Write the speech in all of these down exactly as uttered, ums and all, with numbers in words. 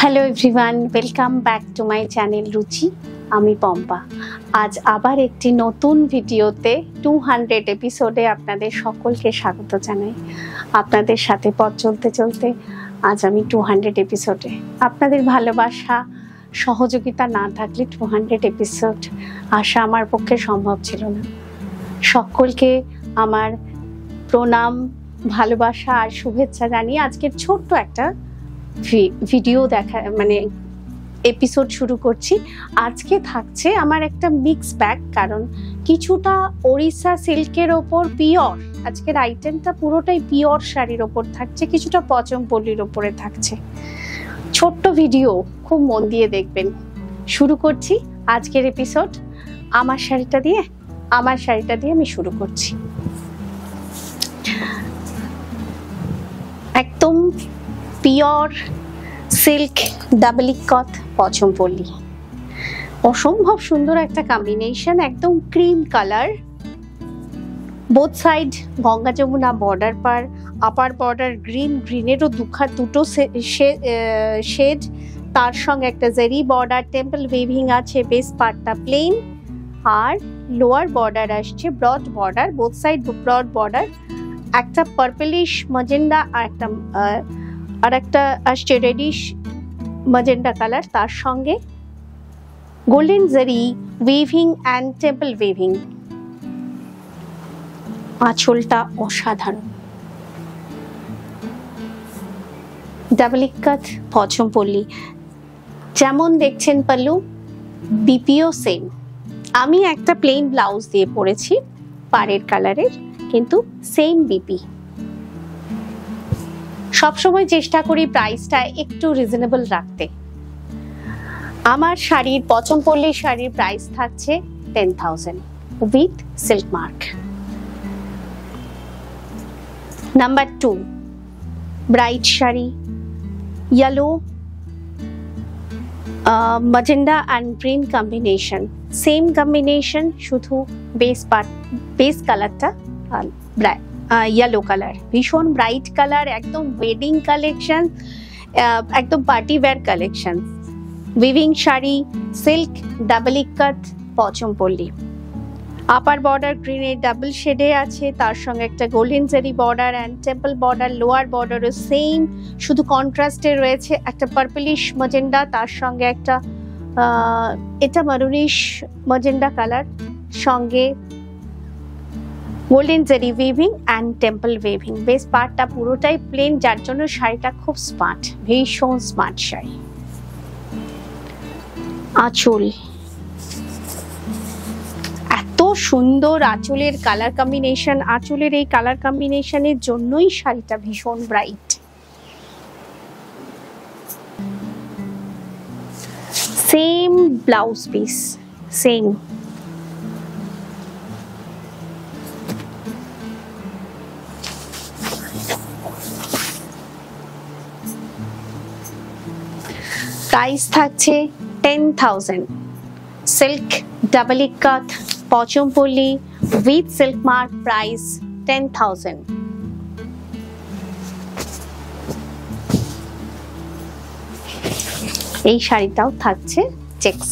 Hello everyone, welcome back to my channel Ruchi. আমি পম্পা। আজ আবার একটি নতুন ভিডিওতে টু হান্ড্রেড এপিসোডে আপনাদের সকলকে স্বাগত জানাই। আপনাদের সাথে পথ চলতে চলতে আজ আমি টু হান্ড্রেড এপিসোডে। আপনাদের ভালোবাসা সহযোগিতা না থাকলে টু হান্ড্রেড এপিসোড আসা আমার পক্ষে সম্ভব ছিল না। সকলকে আমার প্রণাম, ভালোবাসা আর শুভেচ্ছা জানিয়ে আজকের ছোট্ট একটা ভিডিও দেখা মানে এপিসোড শুরু করছি। আজকে থাকছে আমার একটা মিক্স ব্যাগ, কারণ কিছুটা ওড়িশা সিল্কের ওপর পিওর, আজকের আইটেমটা পুরোটাই পিওর শাড়ির ওপর থাকছে, কিছুটা পচমপল্লির ওপরে থাকছে। ছোট্ট ভিডিও, খুব মন দিয়ে দেখবেন। শুরু করছি আজকের এপিসোড আমার শাড়িটা দিয়ে আমার শাড়িটা দিয়ে আমি শুরু করছি। একদম pure silk double ikat Pochampally, অসম্ভব সুন্দর একটা কম্বিনেশন। একদম cream colour, both side Ganga Jamuna border পার, আপার বর্ডার গ্রিন, গ্রিনেরও দুখা দুটো শেড, তার সঙ্গে একটা জেরি বর্ডার, টেম্পল উইভিং আছে, বেস পার্টটা প্লেন, আর লোয়ার বর্ডার আসছে broad border, both side broad border. একটা পার্পলিশ ম্যাজেন্ডা আর একটা আর একটা আসছে রেডিশ ম্যাজেন্ডা কালার, তার সঙ্গে golden zari weaving and temple weaving. আঁচলটা অসাধারণ, ডাবল ইকত পচমপল্লি। যেমন দেখছেন পাল্লু, বিপিও সেম। আমি একটা প্লেন ব্লাউজ দিয়ে পরেছি পাড়ের কালারের, কিন্তু সেম বিপি। সবসময় চেষ্টা করি প্রাইসটা একটু রিজনেবল রাখতে। আমার শাড়ির পচমপল্লি শাড়ির প্রাইস থাকছে ten thousand with silk mark. Number two, bright sari, yellow magenta and green combination, same combination, শুধু বেস পার্ট বেস কালারটা ব্রাইট ইয়েলো কালার, ভীষণ ব্রাইট কালার, একদম ওয়েডিং কালেকশন, একদম party wear collection. Weaving sari, silk double ikat Pochampally, upper border গ্রিনে double শেডে আছে, তার সঙ্গে একটা golden zari border and temple border, lower বর্ডারও সেম, শুধু কন্ট্রাস্টে রয়েছে একটা পার্পলিশ ম্যাজেন্ডা, তার সঙ্গে একটা এটা মারুনিশ ম্যাজেন্ডা কালার, সঙ্গে golden zari weaving and temple weaving. Base পার্টটা পুরোটাই প্লেন, যার জন্য শাড়িটা খুব স্মার্ট, ভীষণ স্মার্ট শাড়ি। আঁচল এত সুন্দর, আঁচলের কালার কম্বিনেশন, আঁচলের এই কালার কম্বিনেশনের জন্যই শাড়িটা ভীষণ bright. Same blouse piece, same. Price থাকছে ten thousand, silk double ikat Pochampally with silk mark, price ten thousand. এই শাড়িটাও থাকছে চেক্স,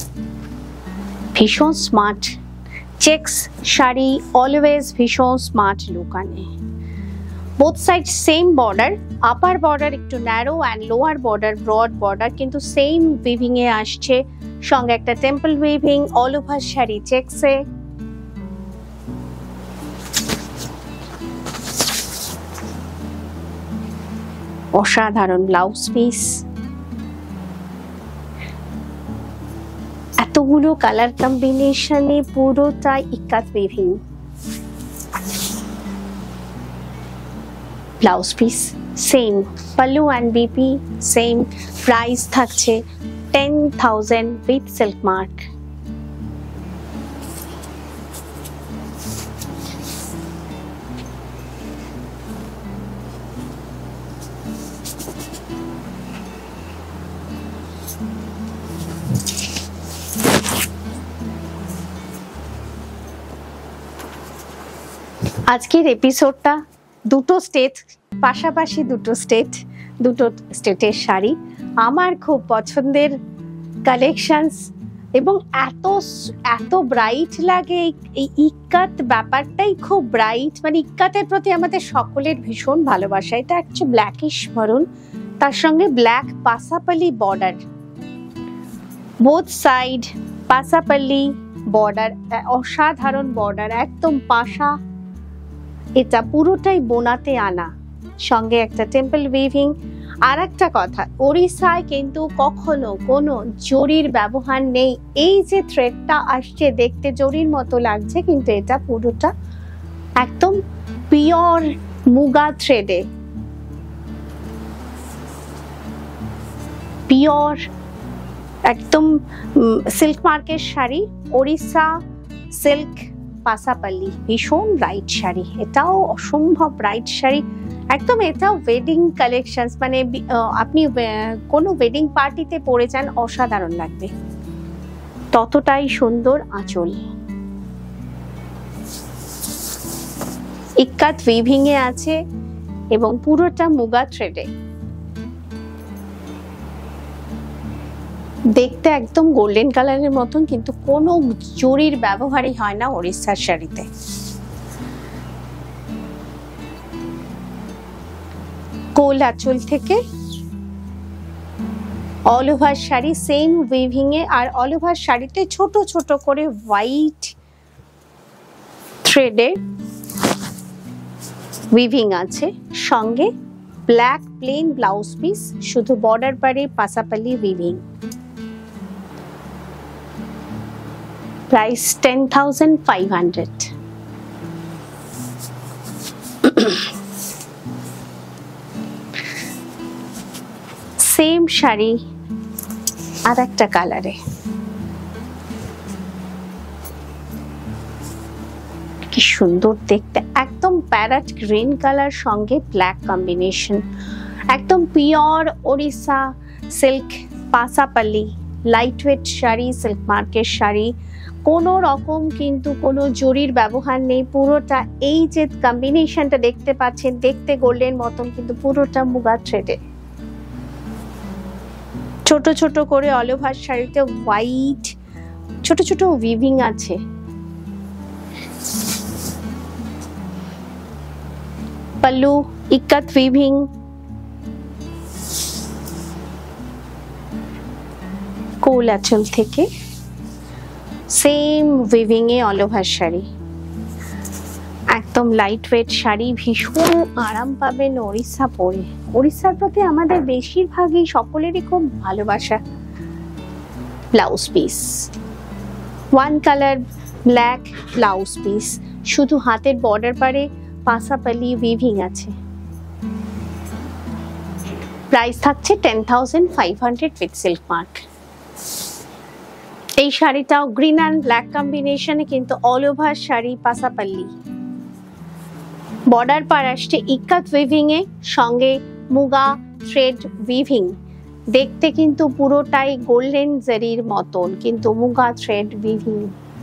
ভীষণ স্মার্ট চেক্স শাড়ি, অলওয়েজ ভীষণ স্মার্ট লুক আনে। Both side same border, upper border একটু narrow and lower border broad border, কিন্তু same weaving এ আসছে, সঙ্গে একটা temple weaving, all over sari চেক্সে। অসাধারণ ব্লাউজ পিস, এতগুলো কালার কম্বিনেশনে পুরোটা ইকাত weaving. Blouse piece same, pallu and BP same, price থাকছে ten thousand with silk mark. আজকের এপিসোডটা দুটো স্টেট, পাশাপাশি দুটো স্টেট, দুটো স্টেটের শাড়ি, আমার খুব পছন্দের কালেকশনস এবং এত এত ব্রাইট লাগে। এই ইক্কাত ব্যাপারটাই খুব ব্রাইট, মানে ইক্কাতের প্রতি আমাদের সকলের ভীষণ ভালোবাসা। এটা একটু ব্ল্যাকিশ মারুন, তার সঙ্গে black Pasapali border, both side Pasapali border, অসাধারণ বর্ডার, একদম পাশা। এটা পুরোটাই বোনাতে আনা, সঙ্গে একটা টেম্পল উইভিং। আর একটা কথা, ওড়িশায় কিন্তু কখনো কোনো জরির ব্যবহার নেই। এই যে থ্রেডটা আসছে দেখতে জরির মতো লাগছে, কিন্তু এটা পুরোটা একদম পিওর মুগা থ্রেডে, পিওর একদম সিল্ক মার্কের শাড়ি, ওড়িশা সিল্ক পাসাপাল্লি, ভীষণ ব্রাইট শাড়ি। এটাও অসম্ভব ব্রাইট শাড়ি একদম। এটাও ওয়েডিং কালেকশনস, মানে আপনি কোনো ওয়েডিং পার্টিতে পরে যান, অসাধারণ লাগবে, ততটাই সুন্দর আঁচল। ইক্কাত উইভিং এ আছে এবং পুরোটা মুগা থ্রেডে, দেখতে একদম গোল্ডেন কালারের মতন, কিন্তু কোনো জরির ব্যবহারই হয় না ওড়িশার শাড়িতে। কোল আঁচল থেকে all over sari same weaving এ, আর অল ওভার শাড়িতে ছোট ছোট করে হোয়াইট থ্রেডে উইভিং আছে, সঙ্গে ব্ল্যাক প্লেন ব্লাউজ পিস, শুধু বর্ডার পারে Pasapali weaving. Price ten thousand five hundred. Same sari আর একটা কালারে, কি সুন্দর দেখতে, একদম প্যারট গ্রিন কালার সঙ্গে ব্ল্যাক কম্বিনেশন, একদম pure Odisha silk Pasapali light weight sari, silk মার্কের শাড়ি, কোনো রকম কিন্তু কোনো জরির ব্যবহার নেই। পুরোটা এই যে কম্বিনেশনটা দেখতে পাচ্ছেন, দেখতে গোল্ডেন মতন, কিন্তু পুরোটা মুগা থ্রেডে, ছোট ছোট করে অল ওভার শাড়িতে হোয়াইট ছোট ছোট উইভিং আছে। পাল্লু ইক্কাত উইভিং, কোল আঁচল থেকে সেম উইভিং এ অল ওভার শাড়ি, একদম লাইট ওয়েট শাড়ি, ভীষণ আরাম পাবেন ওড়িশা পরে। ওড়িশার প্রতি আমাদের বেশিরভাগই সকলেরই খুব ভালোবাসা। Blouse piece one colour black blouse piece, শুধু হাতের বর্ডার পারে পাসাপালি উইভিং আছে। প্রাইস থাকছে ten thousand five hundred with silk mark. এই শাড়িটাও গ্রিন অ্যান্ড ব্ল্যাক কম্বিনেশনে, কিন্তু all over sari Pasapalli, border পার আসছে ইক্কাত উইভিং এ, সঙ্গে মুগা থ্রেড উইভিং, দেখতে কিন্তু পুরোটাই গোল্ডেন জারির মতন, কিন্তু muga thread weaving.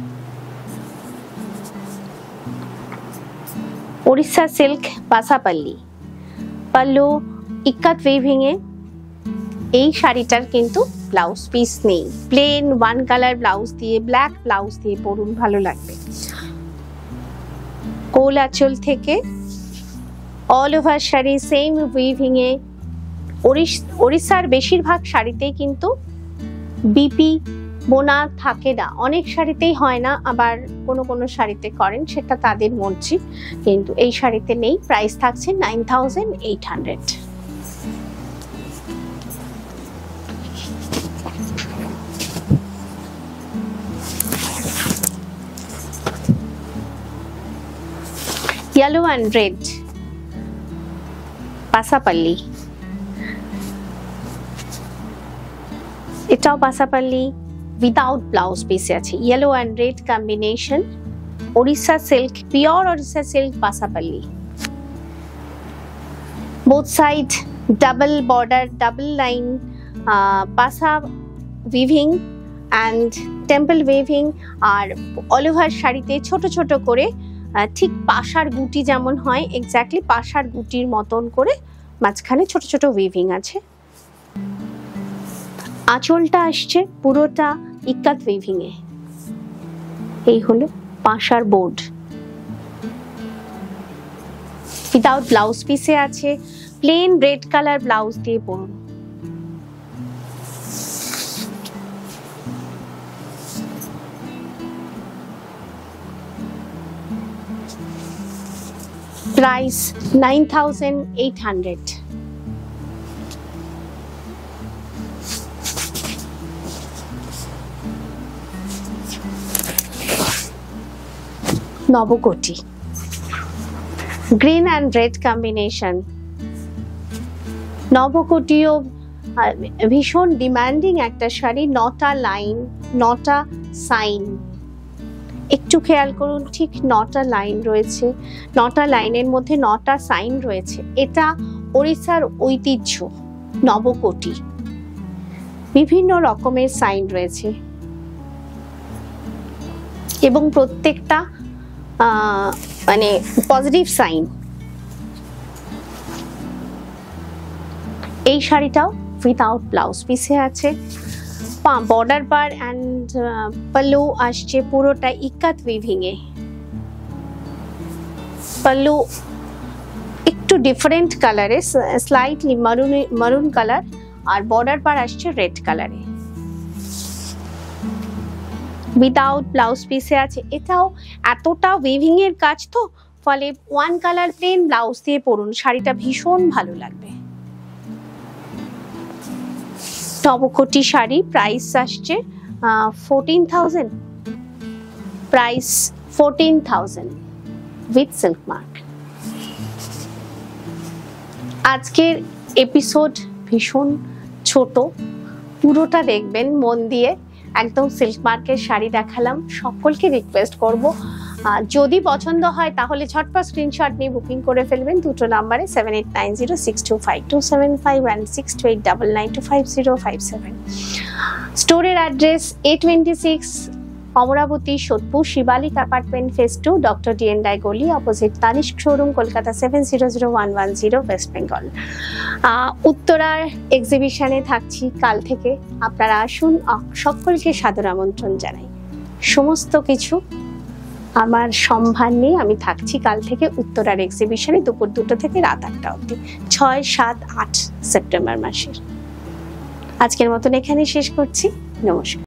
Odisha silk Pasapalli, pallu ikat weaving এ। এই শাড়িটার কিন্তু ব্লাউজ পিস নেই, প্লেন ওয়ান কালার ব্লাউজ দিয়ে, ব্ল্যাক ব্লাউজ দিয়ে পরুন, ভালো লাগবে। কোল আঁচল থেকে all over sari same weaving এ। ওড়িশার বেশিরভাগ শাড়িতেই কিন্তু বিপি বোনা থাকে না, অনেক শাড়িতেই হয় না, আবার কোনো কোনো শাড়িতে করেন, সেটা তাদের মর্জি, কিন্তু এই শাড়িতে নেই। প্রাইস থাকছে nine thousand eight hundred. yellow and red Pasapalli, এটাও পাসাপাল্লি উইদাউট ব্লাউজ পিসে আছে, yellow and red combination, Odisha silk, pure Odisha silk Pasapalli, both side double border, double line uh, pasa weaving and temple weaving, আর অল ওভার শাড়িতে ছোট ছোট করে ঠিক পাশার গুটি যেমন হয়, এক্স্যাক্টলি পাশার গুটির মতন করে মাঝখানে ছোট ছোট উইভিং আছে। আঁচলটা আসছে পুরোটা ইক্কাত উইভিং এ। এই হলো পাঁশার বোর্ড, উইদাউট ব্লাউজ পিসে আছে, প্লেন রেড কালার ব্লাউজ দিয়ে পরুন। Price nine thousand eight hundred. Nabakothi, green and red combination. নবকোটিও ভীষণ ডিমান্ডিং একটা শাড়ি, নটা লাইন, নটা সাইন। একটু খেয়াল করুন, ঠিক নটা লাইন রয়েছে, নটা লাইনের মধ্যে নটা সাইন রয়েছে। এটা ওড়িশার ঐতিহ্য নবকোটি, বিভিন্ন রকমের সাইন রয়েছে এবং প্রত্যেকটা মানে পজিটিভ সাইন। এই শাড়িটাও উইদাউট ব্লাউজ পিসে আছে, বর্ডার পার অ্যান্ড পাল্লু আসছে পুরোটা ইক্কাত উইভিং এ। পাল্লু একটু ডিফারেন্ট কালারে, স্লাইটলি মারুন মারুন কালার, আর বর্ডার পার আসছে রেড কালারে, উইদাউট ব্লাউজ পিসে আছে। এটাও এতটা উইভিং এর কাজ, তো ফলে ওয়ান কালার প্লেন ব্লাউজ দিয়ে পরুন, শাড়িটা ভীষণ ভালো লাগবে। নবকোটি শাড়ি, প্রাইস আসছে fourteen thousand, price fourteen thousand with silk mark. আজকের এপিসোড ভীষণ ছোট, পুরোটা দেখবেন মন দিয়ে। একদম সিল্ক মার্কের শাড়ি দেখালাম। সকলকে রিকোয়েস্ট করব, যদি পছন্দ হয় তাহলে ঝটপট স্ক্রিনশট নিয়ে বুকিং করে ফেলবেন দুটো নাম্বারে, seven eight nine zero six two five two seven five and six two eight double nine two five zero five seven. স্টোরের অ্যাড্রেস এ twenty six Amaravati, Sodepur, Shivalik apartment, phase two, doctor D N Roy গলি, opposite Tanishq showroom, Kolkata seven zero zero one one zero, west Bengal. উত্তরার এক্সিবিশনে থাকছি কাল থেকে, আপনারা আসুন, সকলকে সাদর আমন্ত্রণ জানাই। সমস্ত কিছু আমার সম্ভার নিয়ে আমি থাকছি কাল থেকে উত্তরার এক্সিবিশনে, দুপুর দুটো থেকে রাত আটটা অবধি, ছয় সাত আট সেপ্টেম্বর মাসের। আজকের মতন এখানে শেষ করছি, নমস্কার।